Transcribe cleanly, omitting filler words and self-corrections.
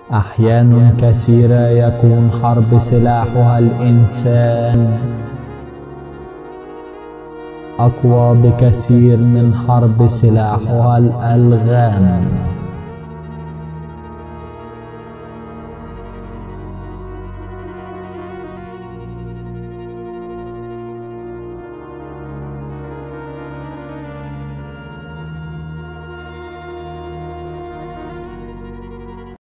أحيان كثيرة يكون حرب سلاحها الإنسان أقوى بكثير من حرب سلاحها الألغام.